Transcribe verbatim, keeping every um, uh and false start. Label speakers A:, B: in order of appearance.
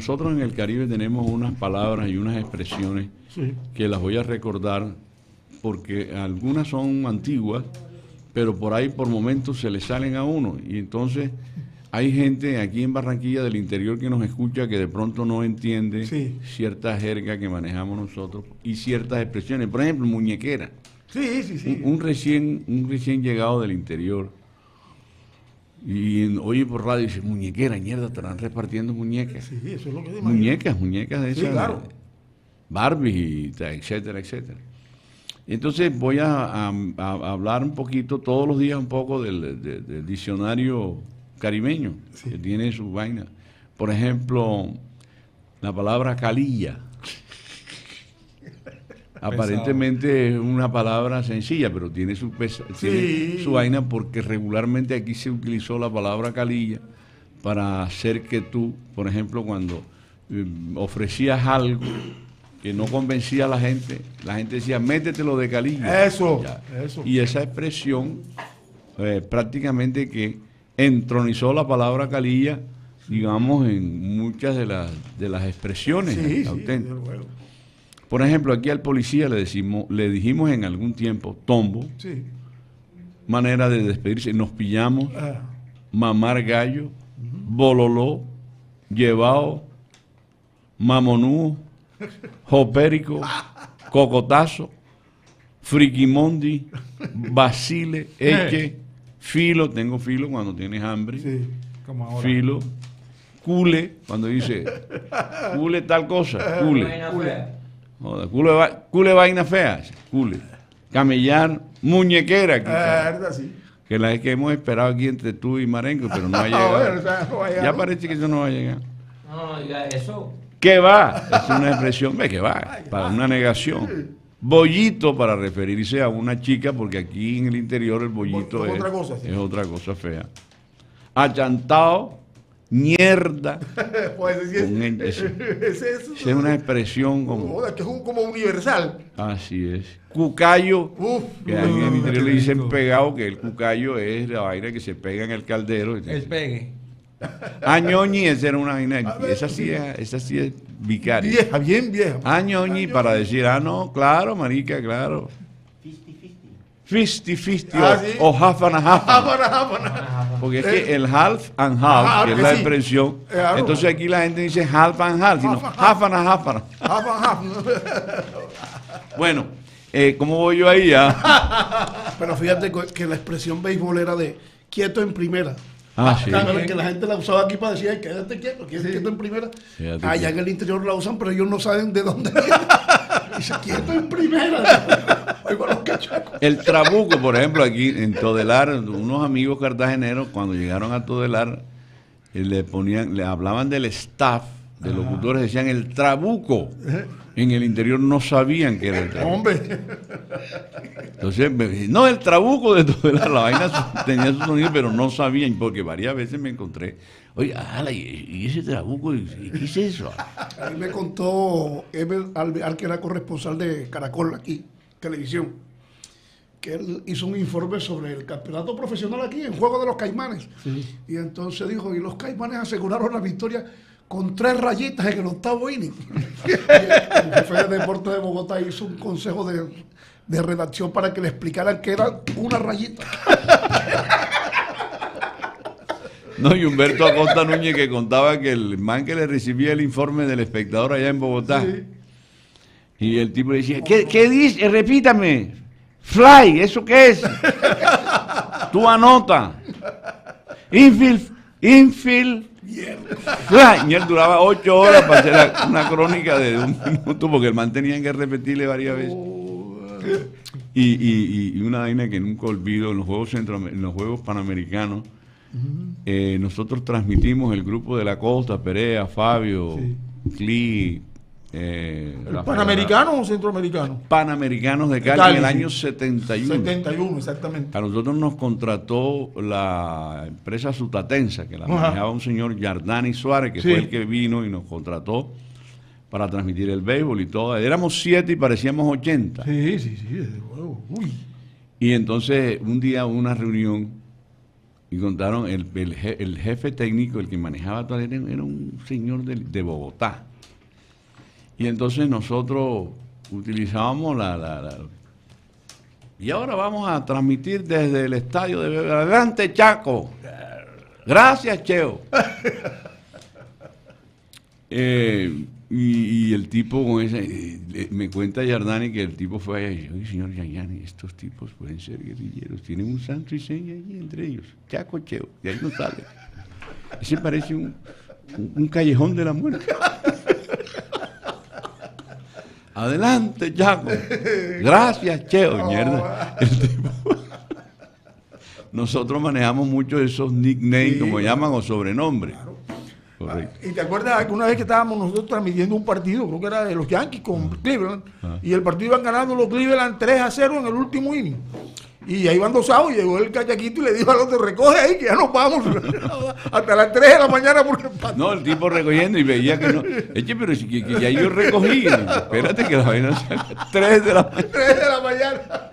A: nosotros en el Caribe tenemos unas palabras y unas expresiones
B: Sí.
A: que las voy a recordar porque algunas son antiguas, pero por ahí por momentos se le salen a uno. Y entonces hay gente aquí en Barranquilla del interior que nos escucha que de pronto no entiende
B: Sí.
A: cierta jerga que manejamos nosotros y ciertas expresiones. Por ejemplo, muñequera.
B: Sí, sí, sí.
A: Un, un recién, un recién llegado del interior y oye por radio y dice, muñequera, mierda, estarán repartiendo muñecas.
B: Sí, eso es lo que se imagina.
A: Muñecas, muñecas de
B: Sí,
A: esas,
B: claro.
A: Barbie, y ta- etcétera, etcétera. Entonces voy a, a- a hablar un poquito, todos los días un poco del, de- del diccionario caribeño,
B: Sí.
A: que tiene su vaina. Por ejemplo, la palabra calilla. Aparentemente es una palabra sencilla, pero tiene su, pesa-
B: Sí.
A: tiene su vaina porque regularmente aquí se utilizó la palabra calilla para hacer que tú, por ejemplo, cuando eh, ofrecías algo que no convencía a la gente, la gente decía, métetelo de calilla.
B: Eso,
A: Ya.
B: eso.
A: Y esa expresión eh, prácticamente que entronizó la palabra calilla, digamos, en muchas de las, de las expresiones
B: Sí, sí,
A: auténticas.
B: desde luego.
A: Por ejemplo, aquí al policía le decimos, le dijimos en algún tiempo tombo,
B: Sí.
A: manera de despedirse, nos pillamos,
B: Ah,
A: mamar gallo, bololó, llevado, mamonú, jopérico, cocotazo, friquimondi, basile, eche, filo, tengo filo cuando tienes hambre,
B: sí, como ahora.
A: filo, cule, cuando dice cule tal cosa, cule.
C: Vaina fea.
A: Joda, cule, va- cule vaina fea, cule. Camellar, muñequera, aquí,
B: Ah, verdad, sí.
A: que la es que hemos esperado aquí entre tú y Marengo, pero no ha
B: Ah,
A: llegado.
B: bueno, o sea, no va a llegar.
A: Ya parece que eso no va a llegar.
C: No, diga eso.
A: ¿Qué va? Es una expresión, ve que va, para una negación. Bollito para referirse a una chica, porque aquí en el interior el bollito
B: Bo- es
A: es,
B: otra cosa, sí.
A: es otra cosa fea. Achantado, mierda.
B: Pues sí, es,
A: Con el- eso.
B: es eso.
A: Esa es una expresión como...
B: Joder, que es un- como universal.
A: Así es. Cucayo,
B: Uf.
A: que ahí en el interior
D: qué
A: le dicen
D: rico.
A: pegado, que el cucayo es la vaina que se pega en el caldero.
D: El pegue.
A: Añoñi, esa era una vaina, esa sí es, esa sí es vicaria.
B: Vieja, bien vieja.
A: Añoñi para decir, ah, no, claro, marica, claro. Fisti, fisti, o,
B: Ah, sí.
A: o half and half.
B: Jáfana, jáfana.
A: Porque es que el half and half,
B: Ah,
A: que es
B: que
A: la
B: sí.
A: expresión,
B: Claro.
A: entonces aquí la gente dice half and half, sino
B: Half and
A: half and half.
B: Jáfana, jáfana.
A: Bueno, eh, ¿cómo voy yo ahí ya?
E: Pero fíjate co- que la expresión beisbolera de quieto en primera.
A: Ah, sí.
E: Claro, que la gente la usaba aquí para decir, "Ay, quédate quieto, quédate quieto en primera.
A: Quédate
E: Allá
A: quieto.
E: en el interior la usan, pero ellos no saben de dónde viene. Dice, quieto en primera. Oigo a los cachacos.
A: El trabuco, por ejemplo, aquí en Todelar, unos amigos cartageneros, cuando llegaron a Todelar, eh, le ponían, le hablaban del staff, de locutores, decían el trabuco. En el interior no sabían que era el trabuco.
B: Hombre.
A: Entonces, me- no, el trabuco de Todelar, la vaina su- tenía su sonido, pero no sabían, porque varias veces me encontré, oye, ala, ¿y, y ese trabuco? ¿Y qué es eso?
E: Ahí me contó Ever Alvear, que era corresponsal de Caracol aquí, televisión, que él hizo un informe sobre el campeonato profesional aquí en Juego de los Caimanes. Y entonces dijo, y los Caimanes aseguraron la victoria con tres rayitas en el octavo inning. Y el jefe de deporte de Bogotá hizo un consejo de, de redacción para que le explicaran que era una rayita.
A: No, y Humberto Acosta Núñez que contaba que el man que le recibía el informe del espectador allá en Bogotá, y el tipo le decía, ¿qué, qué dice? Repítame, fly, ¿eso qué es? Tú anota. Infield, infield, fly. Y él duraba ocho horas para hacer la- una crónica de un minuto, porque el man tenía que repetirle varias veces. Y, y- y una vaina que nunca olvido, en los Juegos, Centroamer- en los Juegos Panamericanos, eh, nosotros transmitimos el grupo de la costa, Perea, Fabio, Cli, eh,
B: ¿El
A: Rafael-
B: panamericano o centroamericano?
A: Panamericanos de Cali,
B: Cali,
A: en el
B: sí.
A: año setenta y uno.
B: setenta y uno, exactamente.
A: A nosotros nos contrató la empresa Sutatensa, que la
B: Ajá.
A: manejaba un señor Yardani Suárez, que
B: Sí.
A: fue el que vino y nos contrató para transmitir el béisbol y todo. Éramos siete y parecíamos ochenta.
B: Sí, sí, sí, desde luego. Uy.
A: Y entonces un día hubo una reunión Y contaron, el, el, je- el jefe técnico, el que manejaba todo, era, era un señor de, de Bogotá. Y entonces nosotros utilizábamos la, la, la... Y ahora vamos a transmitir desde el estadio de Bebe. Adelante, Chaco. Gracias, Cheo. Eh, y, y el tipo con ese, eh, me cuenta Yardani que el tipo fue allá y dice, oye, señor Yardani, estos tipos pueden ser guerrilleros, tienen un santo y seña allí entre ellos, Chaco, Cheo, de ahí no sale. Ese parece un, un, un callejón de la muerte. Adelante, Chaco. Gracias, Cheo. Mierda. El tipo... Nosotros manejamos mucho esos nicknames,
B: Sí,
A: como
B: claro.
A: llaman, o sobrenombres. Correcto.
B: ¿Y te acuerdas que una vez que estábamos nosotros transmitiendo un partido, creo que era de los Yankees con Cleveland,
A: Ah.
B: y el partido iban ganando los Cleveland tres a cero en el último inning? Y ahí iban dos outs y llegó el cachaquito y le dijo al otro, recoge ahí que ya nos vamos hasta las tres de la mañana por empate.
A: No, el tipo recogiendo y veía que no. Eche, pero si que, que ya yo recogí. Espérate que la vaina sea tres de la mañana.
B: tres de la mañana.